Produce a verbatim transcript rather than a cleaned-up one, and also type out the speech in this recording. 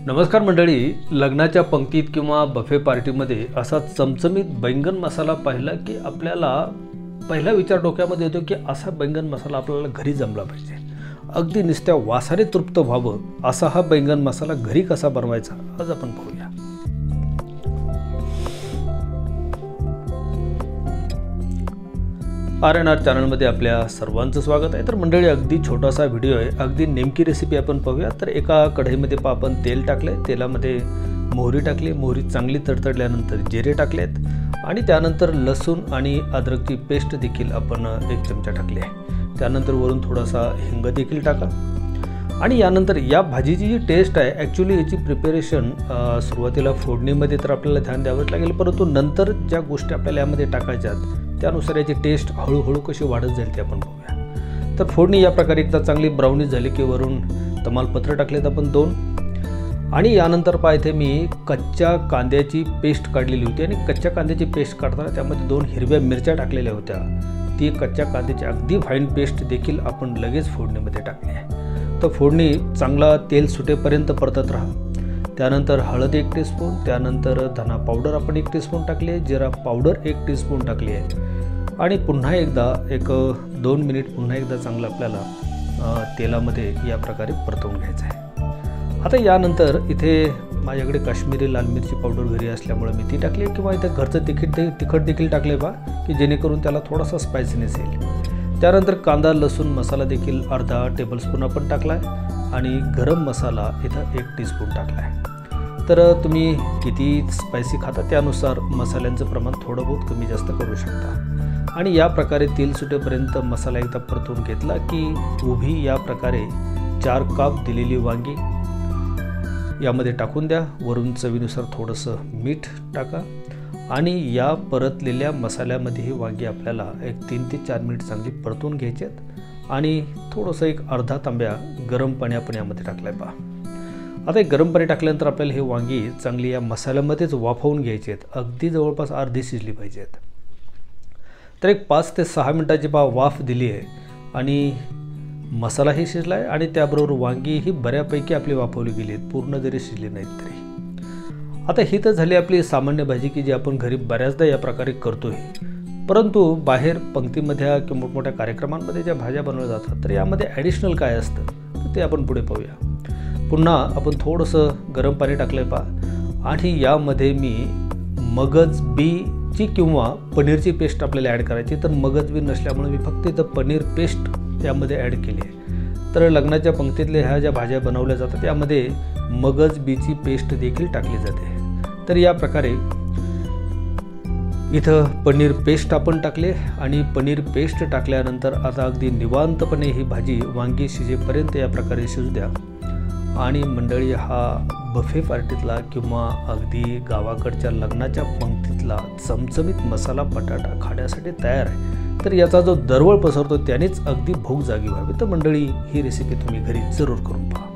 नमस्कार मंडळी, लग्नाच्या पंक्तीत किंवा बफे पार्टीमध्ये असा चमचमीत बैंगन मसाला पाहिला की आपल्याला पहिला विचार डोक्यामध्ये येतो की असा बैंगन मसाला आपल्याला घरी जमला पाहिजे. अगदी नुसत्या वासाने तृप्त व्हावं असा हा बैंगन मसाला घरी कसा बनवायचा आज आपण पाहूया. आर एन आर चॅनलमध्ये आपल्या सर्वांचं स्वागत आहे. तर मंडळी, अगदी छोटासा व्हिडिओ आहे, अगदी नेमकी रेसिपी आपण पाहूया. तर एका कढईमध्ये पा आपण तेल टाकले, तेलामध्ये मोहरी टाकली, मोहरी चांगली तडतडल्यानंतर जिरे टाकलेत आणि त्यानंतर लसूण आणि अद्रकची पेस्ट देखील आपण एक चमचा टाकली आहे. त्यानंतर वरून थोडासा हिंग देखील टाका आणि यानंतर या भाजीची जी टेस्ट आहे ॲक्च्युली याची प्रिपरेशन सुरुवातीला फोडणीमध्ये तर आपल्याला ध्यान द्यावंच लागेल, परंतु नंतर ज्या गोष्टी आपल्याला यामध्ये टाकायच्यात त्यानुसार याची टेस्ट हळूहळू कशी वाढत जाईल ते आपण बघूया. तर फोडणी या प्रकारे एकदा चांगली ब्राउनिश झाली की वरून तमालपत्र टाकलेत आपण दोन आणि यानंतर पहा इथे मी कच्च्या कांद्याची पेस्ट काढलेली होती आणि कच्च्या कांद्याची पेस्ट काढताना त्यामध्ये दोन हिरव्या मिरच्या टाकलेल्या होत्या. ती कच्च्या कांद्याची अगदी फाईन पेस्ट देखील आपण लगेच फोडणीमध्ये टाकली आहे. तर फोडणी चांगला तेल सुटेपर्यंत परतत राहा. त्यानंतर हळद एक टीस्पून, त्यानंतर धना पावडर आपण एक टीस्पून टाकली आहे, जिरा पावडर एक टीस्पून टाकली आहे आणि पुन्हा एकदा एक दोन मिनिट पुन्हा एकदा चांगलं आपल्याला तेलामध्ये या प्रकारे परतवून घ्यायचं आहे. आता यानंतर इथे माझ्याकडे काश्मीरी लाल मिरची पावडर घरी असल्यामुळे मी ती टाकली किंवा इथे घरचं तिखट तिखट देखील टाकले बा की जेणेकरून त्याला थोडासा स्पायसीनेस येईल. त्यानंतर कांदा लसूण मसाला देखील अर्धा टेबलस्पून आपण टाकला आहे आणि गरम मसाला इथं एक टीस्पून टाकला आहे. तर तुम्ही किती स्पायसी खाता त्यानुसार मसाल्यांचं प्रमाण थोडं बहुत कमी जास्त करू शकता. आणि या प्रकारे तेल सुटेपर्यंत मसाला एकदा परतून घेतला की उभी या प्रकारे चार काप दिलेली वांगी यामध्ये टाकून द्या. वरून चवीनुसार थोडंसं मीठ टाका आणि या परतलेल्या मसाल्यामध्ये ही वांगी आपल्याला एक तीन ते चार मिनिट चांगली परतून घ्यायची आहेत आणि थोडंसं एक अर्धा तांब्या गरम पाणी आपण यामध्ये टाकलं आहे पहा. आता एक गरम पाणी टाकल्यानंतर आपल्याला हे वांगी चांगली या मसाल्यामध्येच वाफवून घ्यायची आहेत. अगदी जवळपास अर्धी शिजली पाहिजेत. तर एक पाच ते सहा मिनटाची पहा वाफ दिली आहे आणि मसालाही शिजला आहे आणि त्याबरोबर वांगी ही बऱ्यापैकी आपली वाफवली गेली आहेत, पूर्ण जरी शिजली नाहीत तरी. आता ही तर झाली आपली सामान्य भाजी की जी आपण घरी बऱ्याचदा या प्रकारे करतो आहे. परंतु बाहेर पंक्तीमध्ये किंवा मोठमोठ्या कार्यक्रमांमध्ये ज्या भाज्या बनवल्या जातात तर यामध्ये ॲडिशनल काय असतं तर ते आपण पुढे पाहूया. पुन्हा आपण थोडंसं गरम पाणी टाकलं आहे पहा आणि यामध्ये मी मगज बीची किंवा पनीरची पेस्ट आपल्याला ॲड करायची. तर मगज बी नसल्यामुळे मी फक्त इथं पनीर पेस्ट यामध्ये ॲड केली आहे. तर लग्नाच्या पंक्तीतल्या ह्या ज्या भाज्या बनवल्या जातात त्यामध्ये मगज बीची पेस्ट देखील टाकली जाते. तर या प्रकारे इथं पनीर पेस्ट आपण टाकले आणि पनीर पेस्ट टाकल्यानंतर आता अगदी निवांतपणे ही भाजी वांगी शिजेपर्यंत या प्रकारे शिजू द्या. आणि मंडळी, हा बफे पार्टीतला किंवा अगदी गावाकडच्या लग्नाच्या पंक्तीतला चमचमीत मसाला बटाटा खाण्यासाठी तयार आहे. तर याचा जो दरवळ पसरतो त्यानेच अगदी भूक जागी व्हावी. तर मंडळी, ही रेसिपी तुम्ही घरी जरूर करून पहा.